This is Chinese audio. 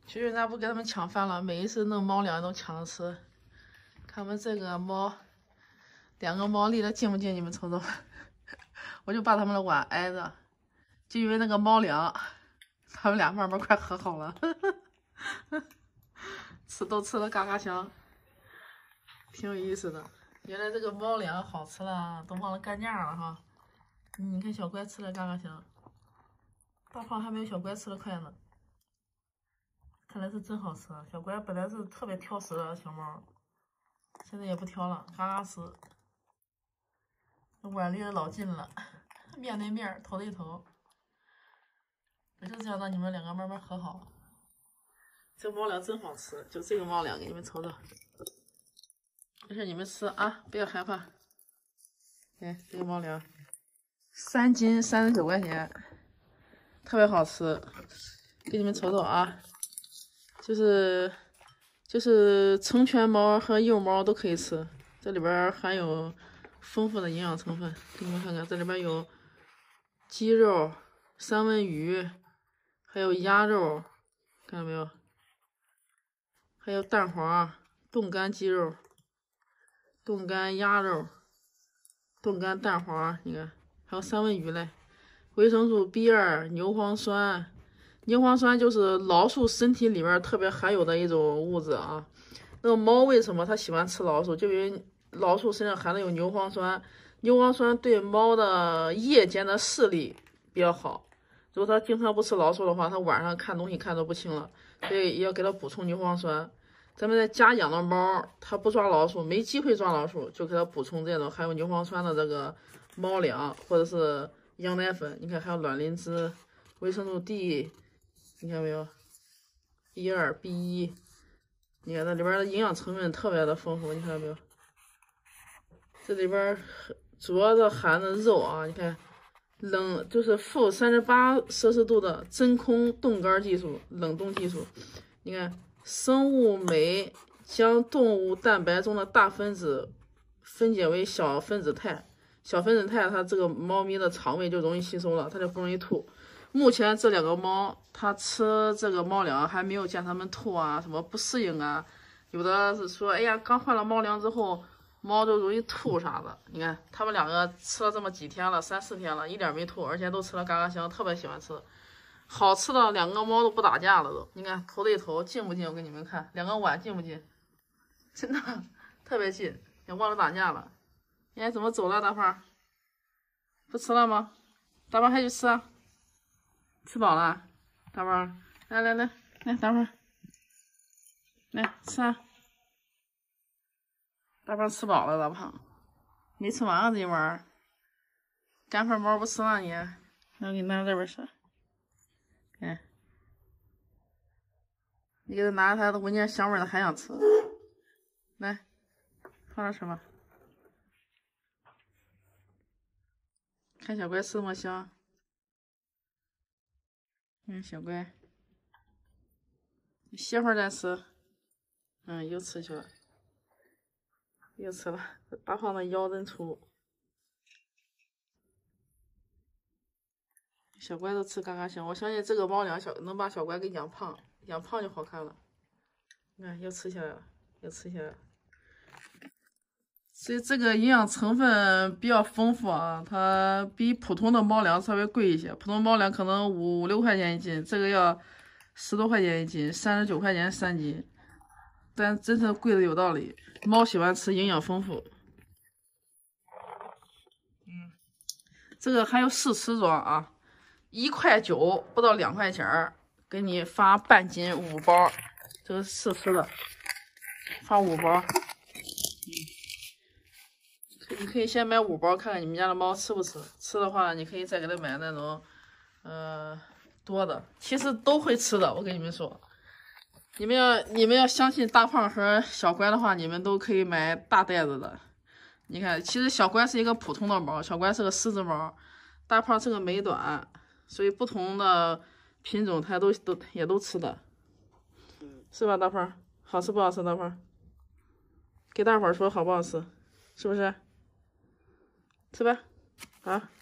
其实咱不给他们抢饭了，每一次弄猫粮都抢着吃。看我们这个猫，两个猫离得近不近？你们瞅瞅，我就把他们的碗挨着，就因为那个猫粮，他们俩慢慢快和好了，都吃的嘎嘎香，挺有意思的。原来这个猫粮好吃了，都忘了干架了哈。你看小乖吃的嘎嘎香，大胖还没有小乖吃的快呢。看来是真好吃啊！小乖本来是特别挑食的小猫，现在也不挑了，嘎嘎吃。碗离得老近了，面对面，头对头。我就这样让你们两个慢慢和好。这猫粮真好吃，就这个猫粮给你们瞅瞅。没事，你们吃啊，不要害怕。哎，这个猫粮，3斤39块钱，特别好吃，给你们瞅瞅啊。就是成犬猫和幼猫都可以吃，这里边含有丰富的营养成分。给你们看看，这里边有鸡肉、三文鱼，还有鸭肉，看到没有？还有蛋黄、冻干鸡肉、冻干鸭肉、冻干蛋黄，你看，还有三文鱼嘞。维生素 B2、牛磺酸。牛磺酸就是老鼠身体里面特别含有的一种物质啊。那个猫为什么它喜欢吃老鼠？就因为老鼠身上含的有牛磺酸，牛磺酸对猫的夜间的视力比较好。如果它经常不吃老鼠的话，它晚上看东西看得不清了，所以也要给它补充牛磺酸。咱们在家养的猫，它不抓老鼠，没机会抓老鼠，就给它补充这种含有牛磺酸的这个猫粮或者是羊奶粉。你看还有卵磷脂、维生素 D。你看没有 ？B2、B1，你看这里边的营养成分特别的丰富，你看到没有？这里边主要的含的肉啊，你看就是负38摄氏度的真空冻干技术，冷冻技术。你看生物酶将动物蛋白中的大分子分解为小分子肽，小分子肽它这个猫咪的肠胃就容易吸收了，它就不容易吐。目前这两个猫，它吃这个猫粮还没有见它们吐啊，什么不适应啊。有的是说，哎呀，刚换了猫粮之后，猫就容易吐啥的。你看，它们两个吃了这么几天了，3、4天了，一点没吐，而且都吃了嘎嘎香，特别喜欢吃。好吃的两个猫都不打架了都。你看头对头，近不近？我给你们看，两个碗近不近？真的特别近，也忘了打架了。你看怎么走了，大胖？不吃了吗？大胖还去吃啊？吃饱了，大胖，来，大胖，来吃啊！大胖吃饱了，大胖，没吃完啊这一碗，干饭猫不吃了你，那我给你拿这边吃，哎，你给他拿它的闻见香味了还想吃，来，放这吃吧，看小乖吃那么香。小乖，歇会儿再吃。又吃去了，又吃了。大胖的腰真粗，小乖都吃嘎嘎香。我相信这个猫粮能把小乖给养胖，养胖就好看了。你看，又吃起来了，又吃起来了。所以这个营养成分比较丰富啊，它比普通的猫粮稍微贵一些。普通猫粮可能5、6块钱一斤，这个要10多块钱一斤，39块钱3斤。但真是贵的有道理，猫喜欢吃，营养丰富。这个还有试吃装啊，1块9，不到2块钱，给你发半斤5包，这个试吃的，发5包。你可以先买5包，看看你们家的猫吃不吃。吃的话，你可以再给它买那种，多的。其实都会吃的，我跟你们说。你们要相信大胖和小乖的话，你们都可以买大袋子的。你看，其实小乖是一个普通的猫，小乖是个狮子猫，大胖是个美短，所以不同的品种它也都吃的，是吧？大胖好吃不好吃？大胖给大伙儿说好不好吃，是不是？吃吧，好。